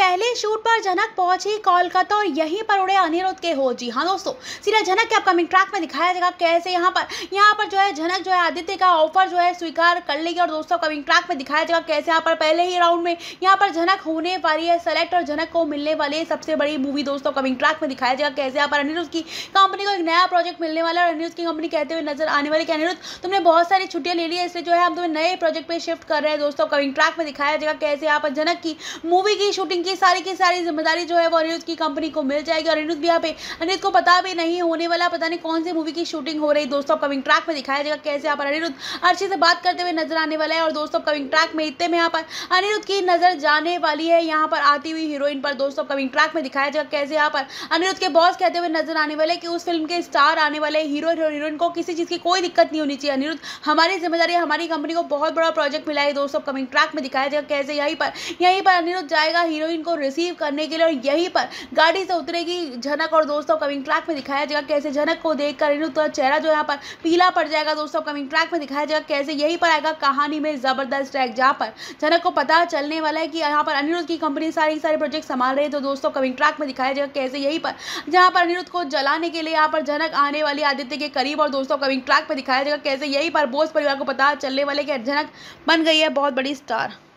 पहले शूट पर झनक पहुंची कोलकाता और यहीं पर उड़े अनिरुद्ध के होश। जी हाँ दोस्तों, सीरियल झनक के अपकमिंग ट्रैक में दिखाया जाएगा कैसे यहाँ पर जो है झनक जो है आदित्य का ऑफर जो है स्वीकार कर लेगी। और दोस्तों अपकमिंग ट्रैक में दिखाया जाएगा कैसे यहाँ पर पहले ही राउंड में यहाँ पर झनक होने वाली है सेलेक्ट और झनक को मिलने वाली है सबसे बड़ी मूवी। दोस्तों अपकमिंग ट्रैक में दिखाया जाएगा कैसे यहाँ पर अनिरुद्ध की कंपनी को एक नया प्रोजेक्ट मिलने वाला है और अनिरुद्ध की कंपनी कहते हुए नजर आने वाली कि अनिरुद्ध तुमने बहुत सारी छुट्टियां ले ली है, इसलिए जो है हम तुम्हें नए प्रोजेक्ट पे शिफ्ट कर रहे हैं। दोस्तों अपकमिंग ट्रैक में दिखाया जाएगा कैसे यहाँ पर झनक की मूवी की शूटिंग की सारी जिम्मेदारी जो है वो अनिरुद्ध की कंपनी को मिल जाएगी। और अनिरुद्ध भी यहाँ पे अनिरुद्ध को पता भी नहीं होने वाला, पता नहीं कौन सी मूवी की शूटिंग हो रही। दोस्तों अपकमिंग ट्रैक में दिखाया जाएगा कैसे यहाँ पर अनिरुद्ध अर्शी से बात करते हुए नजर आने वाला है। और दोस्तों अपकमिंग ट्रैक में इतने में यहाँ पर अनिरुद्ध की नजर जाने वाली है यहाँ पर आती हुई हीरोइन पर। दोस्तों अपकमिंग ट्रैक में दिखाया जाएगा कैसे यहाँ पर अनिरुद्ध के बॉस कहते हुए नजर आने वाले कि उस फिल्म के स्टार आने वाले हीरो और हीरोइन को किसी चीज की कोई दिक्कत नहीं होनी चाहिए। अनिरुद्ध हमारी जिम्मेदारी है, हमारी कंपनी को बहुत बड़ा प्रोजेक्ट मिला है। दोस्तों अपकमिंग ट्रैक में दिखाया जाएगा कैसे यहीं पर अनिरुद्ध जाएगा हीरोइन को रिसीव करने के लिए और यहीं पर गाड़ी से उतरेगी झनक। और दोस्तों अपकमिंग ट्रैक में दिखाया जाएगा कैसे झनक को देखकर अनिरुद्ध का चेहरा जो यहाँ पर पीला पड़ जाएगा। दोस्तों अपकमिंग ट्रैक में दिखाया जाएगा कैसे यहीं पर आएगा कहानी में जबरदस्त ट्रैक जहाँ पर झनक को पता चलने वाला है कि यहाँ पर अनिरुद्ध की कंपनी सारे प्रोजेक्ट संभाल रहे हैं। तो दोस्तों अपकमिंग ट्रैक में दिखाया जाएगा कैसे यहीं पर जहाँ पर अनिरुद्ध को जलाने के लिए यहाँ पर झनक आने वाली आदित्य के करीब। और दोस्तों अपकमिंग ट्रैक पे दिखाया जाएगा कैसे यहीं पर बोस परिवार को पता चलने वाले कि झनक बन गई है बहुत बड़ी स्टार।